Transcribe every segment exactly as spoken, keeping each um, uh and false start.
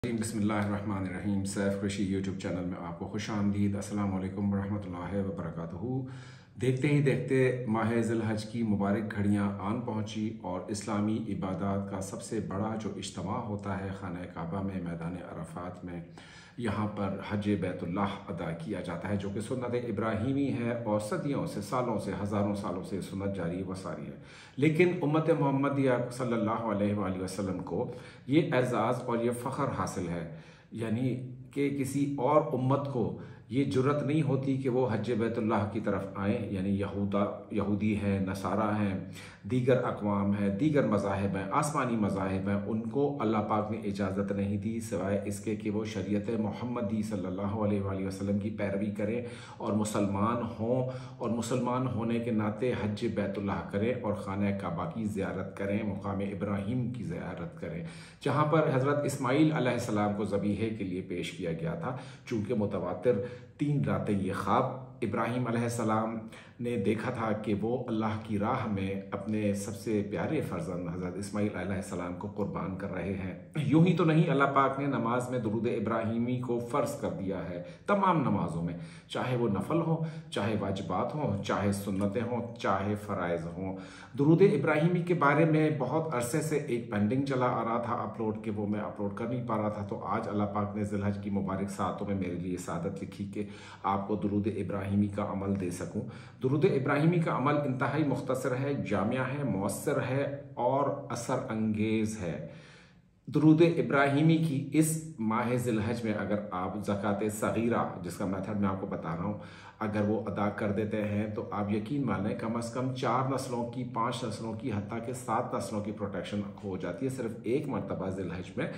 बिस्मिल्लाहिर्रहमानिर्रहीम। Saif Qureshi YouTube channel में आपको खुश आमदीद। अस्सलाम वालेकुम वरहमतुल्लाहि वबरकातुहू। देखते ही देखते माह ज़िलहज की मुबारक घड़ियाँ आन पहुँची और इस्लामी इबादत का सबसे बड़ा जो इज्तिमा होता है खाना काबा में, मैदान अरफात में, यहाँ पर हज बैतुल्लाह अदा किया जाता है, जो कि सुन्नत इब्राहीमी है और सदियों से, सालों से, हज़ारों सालों से सुन्नत जारी व सारी है। लेकिन उम्मत मोहम्मदिया सल्लल्लाहु अलैहि वसल्लम को ये एज़ाज़ और ये फ़ख्र हासिल है, यानी कि किसी और उम्मत को ये जुर्रत नहीं होती कि वो हज बैतुल्लाह की तरफ आएँ। यानी यहूदा यहूदी हैं, नसारा हैं, दीगर अक़वाम हैं, दीगर मज़ाहिब हैं, आसमानी मज़ाहिब हैं, उनको अल्लाह पाक ने इजाज़त नहीं दी सिवाय इसके कि वो शरीयत मोहम्मदी सल्लल्लाहु अलैहि वसल्लम की पैरवी करें और मुसलमान हों, और मुसलमान होने के नाते हज बैतुल्लाह करें और खाना काबा की ज़ियारत करें, मुकाम इब्राहीम की ज़ियारत करें, जहाँ पर हज़रत इस्माईल अलैहिस्सलाम को ज़बीहे के लिए पेश किया गया था। चूँकि मुतवातिर तीन रातें ये ख्वाब इब्राहीम अलैहिस्सलाम ने देखा था कि वो अल्लाह की राह में अपने सबसे प्यारे फर्जंद हज़रत इस्माईल अलैहिस्सलाम को कुर्बान कर रहे हैं। यूं ही तो नहीं, अल्लाह पाक ने नमाज में दुरूद इब्राहीमी को फ़र्ज़ कर दिया है तमाम नमाज़ों में, चाहे वो नफल हो, चाहे वाजिबात हों, चाहे सुन्नतें हों, चाहे फ़राइज़ हों। दुरूद इब्राहीमी के बारे में बहुत अरसे से एक पेंडिंग चला आ रहा था अपलोड के, वो मैं अपलोड कर नहीं पा रहा था। तो आज अल्लाह पाक ने ज़िलहज की मुबारक सातों में मेरे लिए सादत लिखी कि आपको दुरूद इब्राहीमी का अमल दे सकूं। दुरूद इब्राहीमी का अमल इंतहाई मुख्तसर है, जामिया है, मौसर है और असर अंगेज़ है। दुरूद इब्राहीमी की इस माह ज़िलहज में अगर आप ज़कात सगीरा, जिसका मेथड मैं आपको बता रहा हूँ, अगर वो अदा कर देते हैं तो आप यकीन मानें कम अज़ कम चार नस्लों की, पाँच नस्लों की, हत्ता के सात नस्लों की प्रोटेक्शन हो जाती है सिर्फ एक मरतबा ज़िलहज में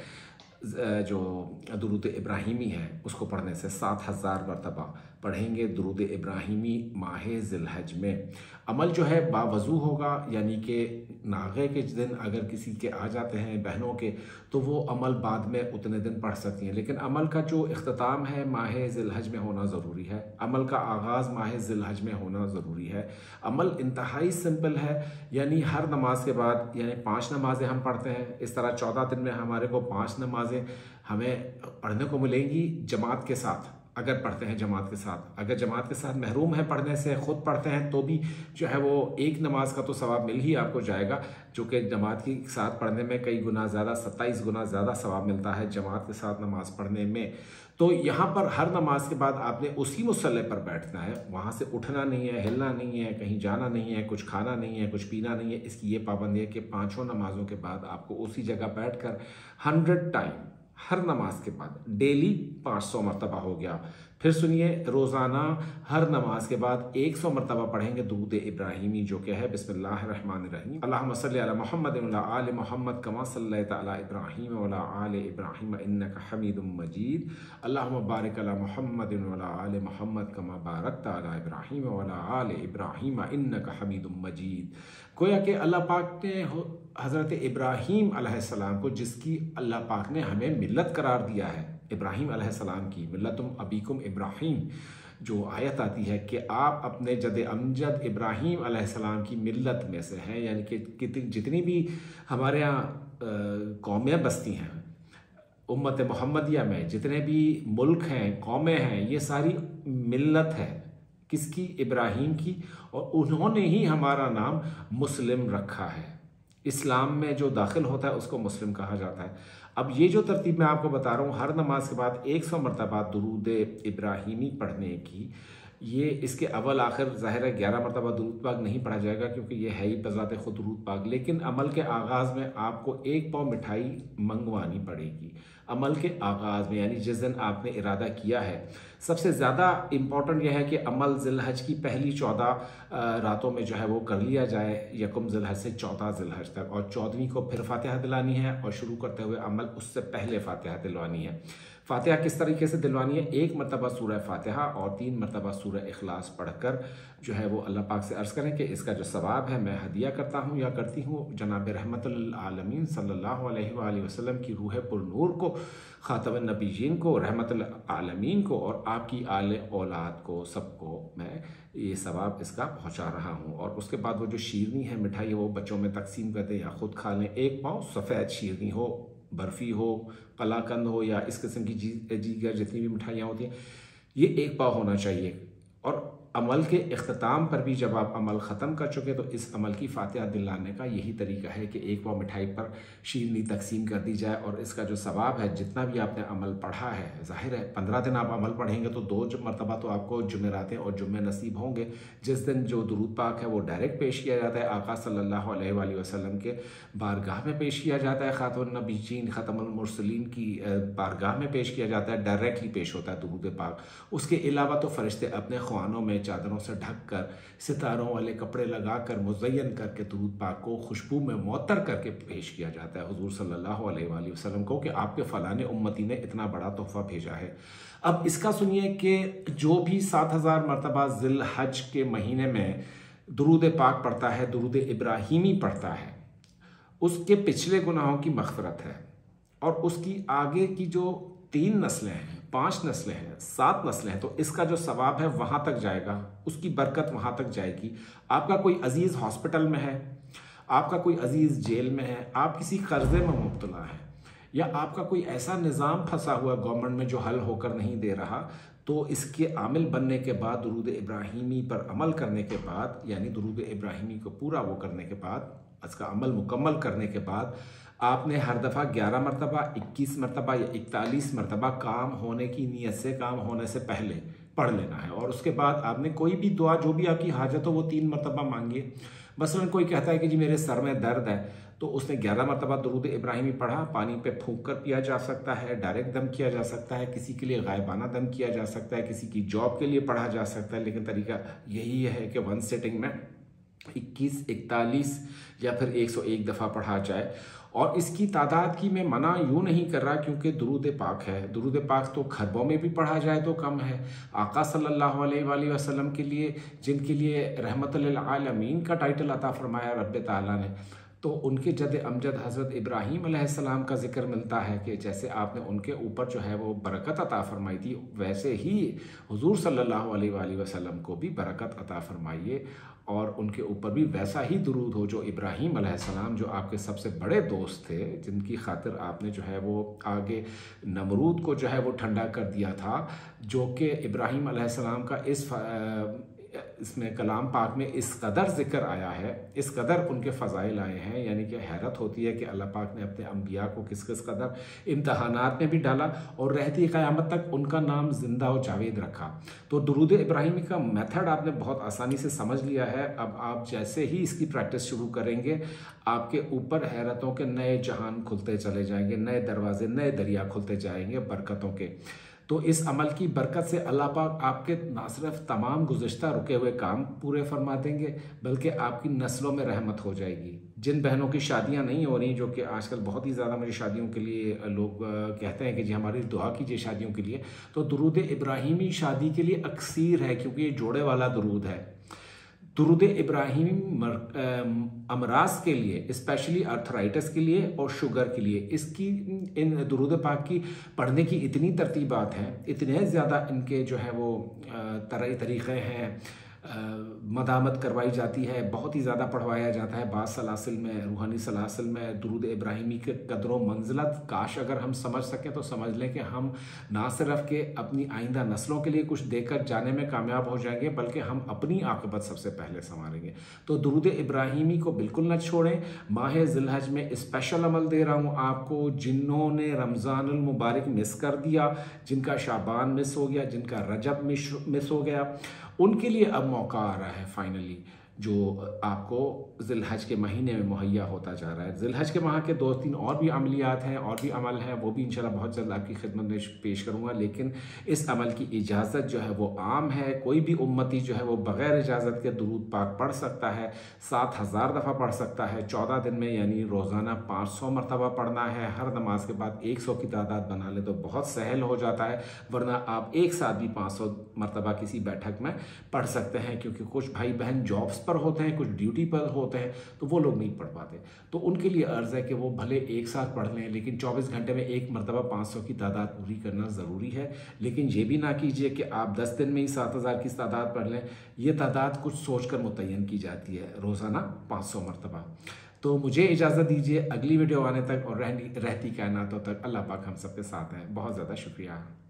जो दुरूद इब्राहीमी है उसको पढ़ने से। सात हज़ार मरतबा पढ़ेंगे दुरूद इब्राहीमी माह ज़िलहज में। अमल जो है बावज़ू होगा, यानी कि नागे के दिन अगर किसी के आ जाते हैं बहनों के, तो वो अमल बाद में उतने दिन पढ़ सकती हैं, लेकिन अमल का जो इख्तिताम है माह ज़िलहज में होना ज़रूरी है। अमल का आगाज़ माह ज़िलहज में होना ज़रूरी है। अमल इंतहाई सिंपल है, यानी हर नमाज के बाद, यानी पाँच नमाजें हम पढ़ते हैं, इस तरह चौदह दिन में हमारे को पाँच नमाजें हमें पढ़ने को मिलेंगी जमात के साथ, अगर पढ़ते हैं जमात के साथ। अगर जमात के साथ महरूम है पढ़ने से, ख़ुद पढ़ते हैं, तो भी जो है वो एक नमाज का तो सवाब मिल ही आपको जाएगा, जो कि जमात के साथ पढ़ने में कई गुना ज़्यादा, सत्ताईस गुना ज़्यादा सवाब मिलता है जमात के साथ नमाज पढ़ने में। तो यहाँ पर हर नमाज के बाद आपने उसी मुसल्ले पर बैठना है, वहाँ से उठना नहीं है, हिलना नहीं है, कहीं जाना नहीं है, कुछ खाना नहीं है, कुछ पीना नहीं है। इसकी ये पाबंदी है कि पाँचों नमाज़ों के बाद आपको उसी जगह बैठ कर हंड्रेड टाइम, हर नमाज के बाद डेली पाँच सौ मरतबा हो गया। फिर सुनिए, रोज़ाना हर नमाज के बाद एक सौ मरतबा पढ़ेंगे दुरूद इब्राहीमी, जो कि है बिस्मिल्लाहिर्रहमानिर्रहीम, अल्लाहुम्मा सल्लि अला मुहम्मद व अला आलि मुहम्मद कमा सल्लैता अला इब्राहीम व अला आलि इब्राहीम इन्नका हमीदुम मजीद, अल्लाहुम्मा बारिक अला मुहम्मद व अला आलि मुहम्मद कमा बारकता अला इब्राहीम व अला आलि इब्राहीम इन्नका हमीदुम मजीद। गोया कि अल्लाह पाक ने हज़रत इब्राहीम अलैहिस्सलाम को, जिसकी अल्लाह पाक ने हमें मिल्लत करार दिया है, इब्राहीम अलैहिस्सलाम की मिल्लतुम अबीकुम इब्राहीम, जो आयत आती है कि आप अपने जद अमजद इब्राहीम अलैहिस्सलाम की मिल्लत में से हैं, यानी कि जितनी भी हमारे यहाँ कौमें बसती हैं उम्मत मोहम्मदिया में, जितने भी मुल्क हैं, कौमें हैं, ये सारी मिल्लत है किसकी? इब्राहीम की। और उन्होंने ही हमारा नाम मुस्लिम रखा है। इस्लाम में जो दाखिल होता है उसको मुस्लिम कहा जाता है। अब ये जो तरतीब मैं आपको बता रहा हूँ, हर नमाज के बाद एक सौ मरतबा दुरूद इब्राहीमी पढ़ने की, ये इसके अव्वल आखिर ज़ाहिर है ग्यारह मरतबा दुरूद पाक नहीं पढ़ा जाएगा, क्योंकि ये है ही बज़ाते खुद दुरूद पाक। लेकिन अमल के आगाज़ में आपको एक पाव मिठाई मंगवानी पड़ेगी। अमल के आगाज़ में, यानी जिस दिन आपने इरादा किया है। सबसे ज़्यादा इम्पॉर्टेंट यह है कि अमल ज़िलहज की पहली चौदह रातों में जो है वो कर लिया जाए, यकम ज़िलहज से चौदह ज़िलहज तक, और चौदहवीं को फिर फातिहा दिलानी है, और शुरू करते हुए अमल उससे पहले फातिहा दिलवानी है। फातिहा किस तरीके से दिलवानी है? एक मरतबा सूरह फातिहा और तीन मरतबा सूरह इखलास पढ़कर जो है वो अल्लाह पाक से अर्ज़ करें कि इसका जो सवाब है मैं हदिया करता हूँ या करती हूँ जनाब रहमतुल आलमीन सल्लल्लाहु अलैहि वसल्लम की रूह पुरनूर को, ख़ातमुन नबिय्यीन को, रहमतुल आलमीन को और आपकी आले औलाद को, सबको मैं ये सवाब इसका पहुँचा रहा हूँ। और उसके बाद वो जो शीरनी है, मिठाई है, वो बच्चों में तकसीम कर दें या ख़ुद खा लें। एक पाव सफ़ेद शीरनी हो, बर्फ़ी हो, कलाकंद हो या इस किस्म की चीज़ दीगर जितनी भी मिठाइयाँ होती हैं, ये एक पाव होना चाहिए। और अमल के इख्तिताम पर भी जब आप अमल ख़त्म कर चुके तो इस अमल की फातिहा दिलाने का यही तरीका है कि एक पाव मिठाई पर शीरनी तकसीम कर दी जाए और इसका जो सवाब है, जितना भी आपने अमल पढ़ा है, ज़ाहिर है पंद्रह दिन आप अमल पढ़ेंगे तो दो मरतबा तो आपको जुमेरातें और जुम्मे नसीब होंगे। जिस दिन जो दुरूद पाक है वो डायरेक्ट पेश किया जाता है, आका सल्लल्लाहु अलैहि वसल्लम के बारगाह में पेश किया जाता है, खातमुन नबीयीन खतमुल मुरसलीन की बारगाह में पेश किया जाता है, डायरेक्टली पेश होता है दुरूद पाक। उसके अलावा तो फरिश्ते अपने ख्वानों में चादरों से ढक कर, सितारों वाले कपड़े लगाकर, मुज़य्यन करके दुरूद पाक को खुशबू में मुअत्तर करके पेश किया जाता है हुजूर सल्लल्लाहु अलैहि वसल्लम को कि आपके फ़लाने उम्मती ने इतना बड़ा तोहफ़ा भेजा है। अब इसका सुनिए कि जो भी सात हज़ार मरतबा ज़िल हज के महीने में दुरूद पाक पढ़ता है, दुरूद इब्राहीमी पढ़ता है, उसके पिछले गुनाहों की मग़फ़िरत है और उसकी आगे की जो तीन नस्लें हैं, पांच नस्लें हैं, सात नस्लें हैं, तो इसका जो सवाब है वहां तक जाएगा, उसकी बरकत वहां तक जाएगी। आपका कोई अजीज हॉस्पिटल में है, आपका कोई अजीज जेल में है, आप किसी कर्जे में मुब्तला है, या आपका कोई ऐसा निज़ाम फंसा हुआ गवर्नमेंट में जो हल होकर नहीं दे रहा, तो इसके आमिल बनने के बाद, दुरूद इब्राहीमी पर अमल करने के बाद, यानी दुरूद इब्राहीमी को पूरा वो करने के बाद, इसका अमल मुकम्मल करने के बाद, आपने हर दफ़ा ग्यारह मरतबा, इक्कीस मरतबा या इकतालीस मरतबा काम होने की नीयत से, काम होने से पहले पढ़ लेना है। और उसके बाद आपने कोई भी दुआ, जो भी आपकी हाजत हो, वो तीन मरतबा मांगिए। मसलन कोई कहता है कि जी मेरे सर में दर्द है, तो उसने ग्यारह मरतबा दुरूद इब्राहीमी पढ़ा, पानी पे फूंक कर पिया जा सकता है, डायरेक्ट दम किया जा सकता है, किसी के लिए गायबाना दम किया जा सकता है, किसी की जॉब के लिए पढ़ा जा सकता है, लेकिन तरीका यही है कि वन सिटिंग में इक्कीस, इकतालीस या फिर एक सौ एक दफ़ा पढ़ा जाए। और इसकी तादाद की मैं मना यूँ नहीं कर रहा क्योंकि दुरूद पाक है, दुरूद पाक तो खरबों में भी पढ़ा जाए तो कम है। आका सल्लल्लाहु अलैहि वसल्लम के लिए, जिनके लिए रहमतुल लिल आलमीन का टाइटल अता फरमाया रब्बे ताला ने, तो उनके जद अमजद हज़रत इब्राहीम अलैहिस्सलाम का जिक्र मिलता है कि जैसे आपने उनके ऊपर जो है वो बरकत अता फरमाई थी, वैसे ही हुजूर सल्लल्लाहु अलैहि वसल्लम को भी बरकत अता फरमाइए और उनके ऊपर भी वैसा ही दुरूद हो जो इब्राहीम अलैहिस्सलाम, जो आपके सबसे बड़े दोस्त थे, जिनकी खातिर आपने जो है वो आगे नमरूद को जो है वो ठंडा कर दिया था, जो कि इब्राहीम अलैहिस्सलाम का इस इसमें कलाम पाक में इस कदर जिक्र आया है, इस कदर उनके फ़ज़ाइल आए हैं, यानी कि हैरत होती है कि अल्लाह पाक ने अपने अम्बिया को किस किस कदर इम्तहानात में भी डाला और रहती क़यामत तक उनका नाम ज़िंदा और जावेद रखा। तो दुरूद इब्राहीमी का मेथड आपने बहुत आसानी से समझ लिया है। अब आप जैसे ही इसकी प्रैक्टिस शुरू करेंगे, आपके ऊपर हैरतों के नए जहान खुलते चले जाएंगे, नए दरवाजे, नए दरिया खुलते जाएंगे बरकतों के। तो इस अमल की बरकत से अल्लाह पाक आपके ना सिर्फ तमाम गुज़िश्ता रुके हुए काम पूरे फरमा देंगे, बल्कि आपकी नस्लों में रहमत हो जाएगी। जिन बहनों की शादियां नहीं हो रही, जो कि आजकल बहुत ही ज़्यादा मुझे शादियों के लिए लोग कहते हैं कि जी हमारी दुआ कीजिए शादियों के लिए, तो दुरूद इब्राहीमी शादी के लिए अक्सीर है क्योंकि ये जोड़े वाला दुरूद है। दुरूद इब्राहीमी अमराज के लिए, स्पेशली अर्थराइटिस के लिए और शुगर के लिए, इसकी इन दुरूद पाक की पढ़ने की इतनी तरतीबात हैं, इतने ज़्यादा इनके जो है वो तरह तरीक़े हैं, मदामत करवाई जाती है, बहुत ही ज़्यादा पढ़वाया जाता है। बाज़ सलासिल में, रूहानी सलासिल में दुरूद इब्राहीमी के कदरों मंजिलत काश अगर हम समझ सकें तो समझ लें कि हम ना सिर्फ के अपनी आइंदा नस्लों के लिए कुछ देकर जाने में कामयाब हो जाएंगे, बल्कि हम अपनी आक़िबत सबसे पहले संवारेंगे। तो दुरूद इब्राहीमी को बिल्कुल न छोड़ें। माह ज़िलहज में स्पेशल अमल दे रहा हूँ आपको, जिन्होंने रमज़ानुल मुबारक मिस कर दिया, जिनका शाबान मिस हो गया, जिनका रजब मिस हो गया, उनके लिए अब मौका आ रहा है फाइनली, जो आपको ज़िलहज के महीने में मुहैया होता जा रहा है। ज़िलहज के माह के दो तीन और भी अमलियात हैं और भी अमल हैं, वो भी इंशाल्लाह बहुत जल्द आपकी खिदमत में पेश करूँगा। लेकिन इस अमल की इजाज़त जो है वो आम है, कोई भी उम्मती जो है वो बग़ैर इजाज़त के दुरूद पाक पढ़ सकता है, सात हज़ार दफ़ा पढ़ सकता है चौदह दिन में, यानी रोज़ाना पाँच सौ मरतबा पढ़ना है। हर नमाज के बाद एक सौ की तादाद बना ले तो बहुत सहल हो जाता है, वरना आप एक साथ भी पाँच सौ मरतबा किसी बैठक में पढ़ सकते हैं, क्योंकि कुछ भाई बहन जॉब्स पर होते हैं, कुछ ड्यूटी पर होते हैं, तो वो लोग नहीं पढ़ पाते। तो उनके लिए अर्ज़ है कि वो भले एक साथ पढ़ लें, लेकिन चौबीस घंटे में एक मरतबा पाँच सौ की तादाद पूरी करना ज़रूरी है। लेकिन ये भी ना कीजिए कि आप दस दिन में ही सात हज़ार की तादाद पढ़ लें। ये तादाद कुछ सोच कर मुतय्यन की जाती है, रोज़ाना पाँच सौ मरतबा। तो मुझे इजाज़त दीजिए अगली वीडियो आने तक, और रहनी रहती कायनातों तक अल्लाह पाक हम सबके साथ हैं। बहुत ज़्यादा शुक्रिया।